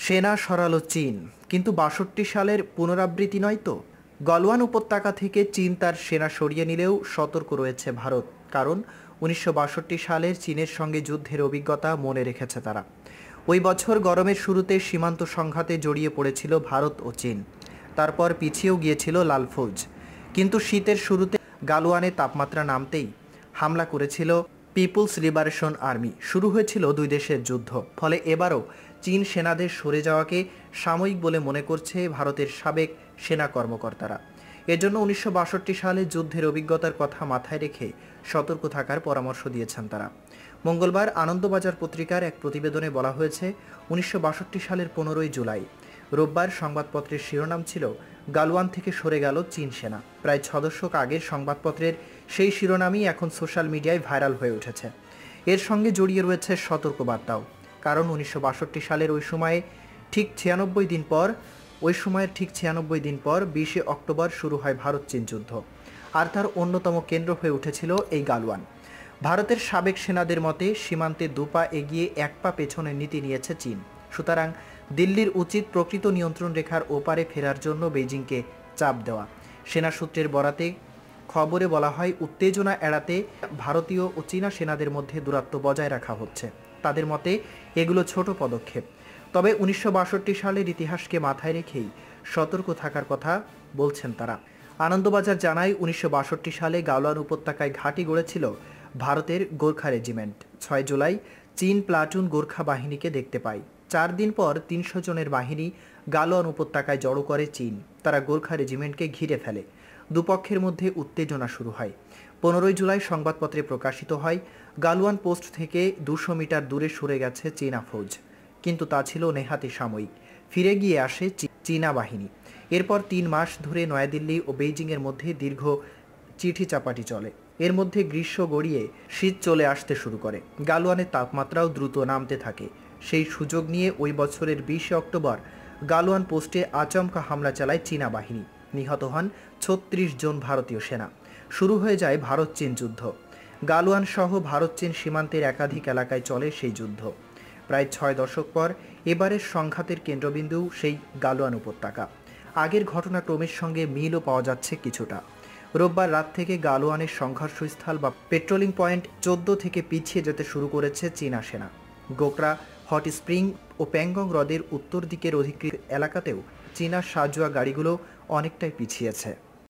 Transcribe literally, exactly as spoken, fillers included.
সেনা সরালো চীন, কিন্তু বাষট্টি সালের পুনরাবৃত্তি নয় তো। গলওয়ান উপত্যকা থেকে চীন তার সেনা সরিয়ে নিলেও সতর্ক রয়েছে ভারত, কারণ উনিশশো বাষট্টি সালের চীনের সঙ্গে যুদ্ধের অভিজ্ঞতা মনে রেখেছে তারা। ওই বছর গরমের শুরুতে সীমান্ত সংঘাতে জড়িয়ে পড়েছিল ভারত ও চীন। তারপর পিছিয়েও গিয়েছিল লাল ফৌজ, কিন্তু শীতের শুরুতে গালওয়ানে তাপমাত্রা নামতেই হামলা করেছিল পিপুলস লিবারেশন আর্মি। শুরু হয়েছিল দুই দেশের যুদ্ধ। ফলে এবারও চীন সেনাদের সরে যাওয়াকে সাময়িক বলে মনে করছে ভারতের সাবেক সেনা কর্মকর্তারা। এজন্য উনিশশো বাষট্টি সালে যুদ্ধের অভিজ্ঞতার কথা মাথায় রেখে সতর্ক থাকার পরামর্শ দিয়েছেন তারা। মঙ্গলবার আনন্দবাজার পত্রিকার এক প্রতিবেদনে বলা হয়েছে, উনিশশো বাষট্টি সালের পনেরোই জুলাই রোববার সংবাদপত্রের শিরোনাম ছিল গালওয়ান থেকে সরে গেল চীন সেনা। প্রায় ছ দশক আগের সংবাদপত্রের সেই শিরোনামই এখন সোশ্যাল মিডিয়ায় ভাইরাল হয়ে উঠেছে। এর সঙ্গে জড়িয়ে রয়েছে সতর্কবার্তাও, কারণ উনিশশো বাষট্টি সালের ওই সময়ে ঠিক ছিয়ানব্বই দিন পর ওই সময়ের ঠিক ছিয়ানব্বই দিন পর বিশে অক্টোবর শুরু হয় ভারত চীন যুদ্ধ, আর তার অন্যতম কেন্দ্র হয়ে উঠেছিল এই গালওয়ান। ভারতের সাবেক সেনাদের মতে সীমান্তে দুপা এগিয়ে এক পা পেছনের নীতি নিয়েছে চীন। সুতরাং দিল্লির উচিত প্রকৃত নিয়ন্ত্রণ রেখার ওপারে ফেরার জন্য বেইজিংকে চাপ দেওয়া। সেনা সূত্রের বরাতে খবরে বলা হয়, উত্তেজনা এড়াতে ভারতীয় ও চীনা সেনাদের মধ্যে দূরত্ব বজায় রাখা হচ্ছে। তাদের মতে এগুলো ছোট পদক্ষেপ, তবে উনিশশো বাষট্টি সালের ইতিহাসকে মাথায় রেখেই সতর্ক থাকার কথা বলছেন তারা। আনন্দবাজার জানায়, উনিশশো বাষট্টি সালে গালওয়ান উপত্যকায় ঘাঁটি গড়েছিল ভারতের গোর্খা রেজিমেন্ট। ছয় জুলাই চীন প্লাটুন গোর্খা বাহিনীকে দেখতে পায়। চার দিন পর তিনশো জনের বাহিনী গালওয়ান উপত্যকায় জড়ো করে চীন। তারা গোর্খা রেজিমেন্টকে ঘিরে ফেলে। দুপক্ষের মধ্যে উত্তেজনা শুরু হয়। পনেরোই জুলাই সংবাদপত্রে প্রকাশিত হয়, গালওয়ান পোস্ট থেকে দুশো মিটার দূরে সরে গেছে চীনা ফৌজ। কিন্তু তা ছিল নেহাতি সাময়িক। ফিরে গিয়ে আসে চীনা বাহিনী। এরপর তিন মাস ধরে নয়াদিল্লি ও বেইজিংয়ের মধ্যে দীর্ঘ চিঠি চাপাটি চলে। এর মধ্যে গ্রীষ্ম গড়িয়ে শীত চলে আসতে শুরু করে। গালওয়ানের তাপমাত্রাও দ্রুত নামতে থাকে। সেই সুযোগ নিয়ে ওই বছরের বিশে অক্টোবর গালওয়ান পোস্টে আচমকা হামলা চালায় চীনা বাহিনী। নিহত হন ছত্রিশ জন ভারতীয় সেনা। শুরু হয়ে যায় ভারত চীন যুদ্ধ। গালওয়ান সহ ভারত চীন সীমান্তের একাধিক এলাকায় চলে সেই যুদ্ধ। প্রায় ছয় দশক পর এবারের সংঘাতের কেন্দ্রবিন্দু সেই গালওয়ান উপত্যকা। আগের ঘটনাক্রমের সঙ্গে মিলও পাওয়া যাচ্ছে কিছুটা। রোববার রাত থেকে গালওয়ানের সংঘর্ষস্থল বা পেট্রোলিং পয়েন্ট চোদ্দ থেকে পিছিয়ে যেতে শুরু করেছে চীনা সেনা। গোকরা, হট স্প্রিং ও প্যাংগং হ্রদের উত্তর দিকের অধিকৃত এলাকাতেও চীনা সাঁজোয়া গাড়িগুলো অনেকটাই পিছিয়েছে।